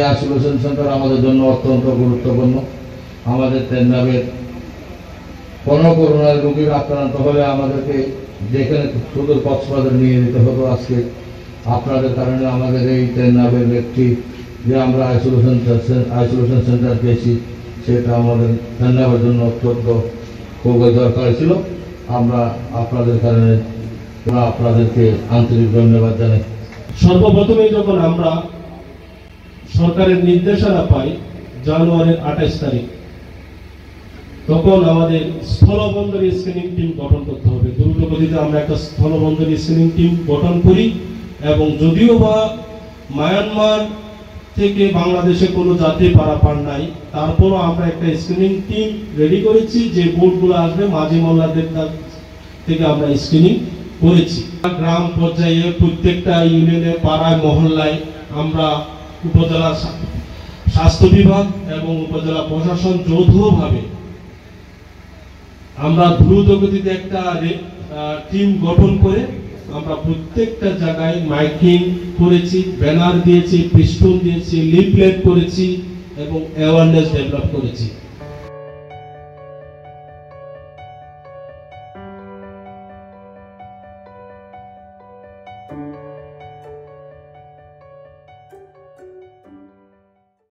Isolation centre আমাদের জন্য অত্যন্ত গুরুত্বপূর্ণ। আমাদের তেন্নাবের কোনো করোনার রোগীর আক্রান্ত হলে আমাদেরকে যেখানে সুদূর কক্সবাজার নিয়ে যেতে হতো, আজকে আপনাদের কারণে আমাদের এই তেন্নাবের একটি যে আমরা আইসোলেশন সেন্টার পেয়েছি, সেটা আমাদের তেন্নাবের জন্য অত্যন্ত খুবই দরকার ছিল। আমরা আপনাদের কারণে আপনাদেরকে আন্তরিক ধন্যবাদ জানাই। সর্বপ্রথমে যখন আমরা সরকারের নির্দেশনা পাই জানুয়ারির 28 তারিখ, তখন আমাদের স্থলবন্দর স্ক্রিনিং টিম গঠন করতে হবে। দ্রুতগতিতে আমরা একটা স্থলবন্দর স্ক্রিনিং টিম গঠন করি এবং যদিও বা মায়ানমার থেকে বাংলাদেশে কোনো যাত্রী পারাপার নাই, তারপরও আমরা একটা স্ক্রিনিং টিম রেডি করেছি। যে বোটগুলো আসবে মাঝি মোল্লাদের থেকে আমরা স্ক্রিনিং করেছি। গ্রাম পর্যায়ে প্রত্যেকটা ইউনিয়নে, পাড়ায়, মহল্লায় আমরা উপজেলা স্বাস্থ্য বিভাগ এবং উপজেলা প্রশাসন যৌথভাবে আমরা দ্রুত গতিতে একটা টিম গঠন করে আমরা প্রত্যেকটা জায়গায় মাইকিং করেছি, ব্যানার দিয়েছি, পিস্টন দিয়েছি, লিফলেট করেছি এবং অ্যাওয়ারনেস ডেভেলপ করেছি।